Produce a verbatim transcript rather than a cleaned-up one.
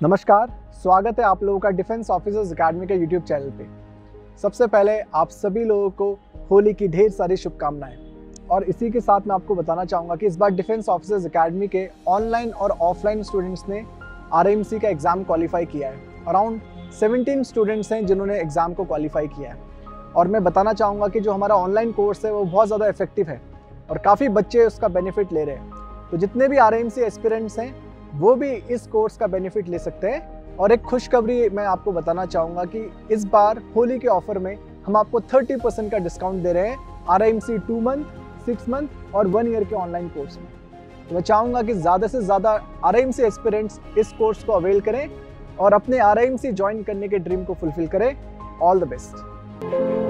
नमस्कार, स्वागत है आप लोगों का डिफेंस ऑफिसर्स अकेडमी के यूट्यूब चैनल पे। सबसे पहले आप सभी लोगों को होली की ढेर सारी शुभकामनाएं। और इसी के साथ मैं आपको बताना चाहूँगा कि इस बार डिफेंस ऑफिसर्स अकेडमी के ऑनलाइन और ऑफलाइन स्टूडेंट्स ने आर एम सी का एग्ज़ाम क्वालिफाई किया है। अराउंड सत्रह स्टूडेंट्स हैं जिन्होंने एग्ज़ाम को क्वालिफाई किया है। और मैं बताना चाहूँगा कि जो हमारा ऑनलाइन कोर्स है वो बहुत ज़्यादा इफेक्टिव है और काफ़ी बच्चे उसका बेनिफिट ले रहे हैं। तो जितने भी आर एम सी एस्पिरेंट्स हैं वो भी इस कोर्स का बेनिफिट ले सकते हैं। और एक खुशखबरी मैं आपको बताना चाहूँगा कि इस बार होली के ऑफर में हम आपको तीस परसेंट का डिस्काउंट दे रहे हैं R M C two month, six month और वन ईयर के ऑनलाइन कोर्स में। तो मैं चाहूँगा कि ज़्यादा से ज़्यादा आर एम सी एस्पिरेंट्स इस कोर्स को अवेल करें और अपने आर एम सी ज्वाइन करने के ड्रीम को फुलफिल करें। All the best.